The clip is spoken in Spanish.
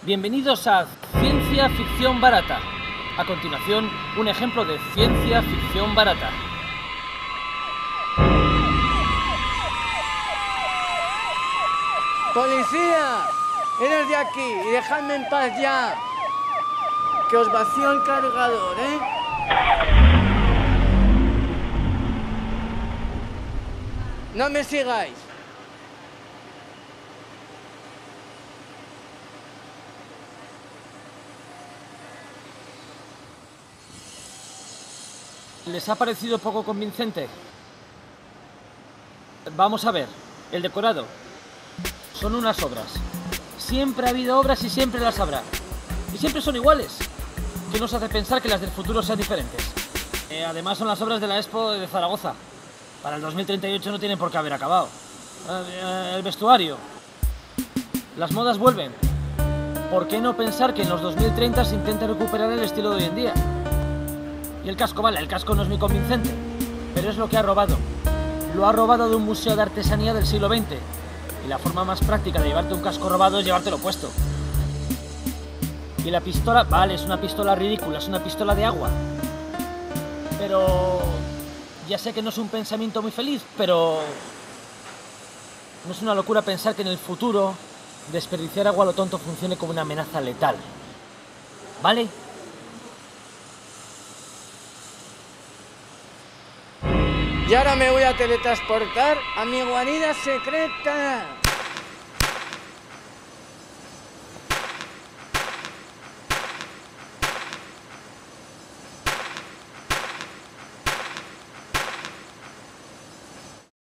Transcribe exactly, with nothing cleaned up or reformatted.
Bienvenidos a Ciencia Ficción Barata. A continuación, un ejemplo de ciencia ficción barata. ¡Policía! ¡Eres de aquí! ¡Y dejadme en paz ya! Que os vacío el cargador, ¿eh? ¡No me sigáis! ¿Les ha parecido poco convincente? Vamos a ver, el decorado. Son unas obras. Siempre ha habido obras y siempre las habrá. Y siempre son iguales. ¿Qué nos hace pensar que las del futuro sean diferentes? Eh, además son las obras de la Expo de Zaragoza. Para el dos mil treinta y ocho no tienen por qué haber acabado. Eh, el vestuario. Las modas vuelven. ¿Por qué no pensar que en los dos mil treinta se intente recuperar el estilo de hoy en día? Y el casco, vale, el casco no es muy convincente, pero es lo que ha robado. Lo ha robado de un museo de artesanía del siglo veinte. Y la forma más práctica de llevarte un casco robado es llevártelo puesto. Y la pistola, vale, es una pistola ridícula, es una pistola de agua. Pero... ya sé que no es un pensamiento muy feliz, pero... no es una locura pensar que en el futuro desperdiciar agua a lo tonto funcione como una amenaza letal. ¿Vale? Y ahora me voy a teletransportar a mi guarida secreta.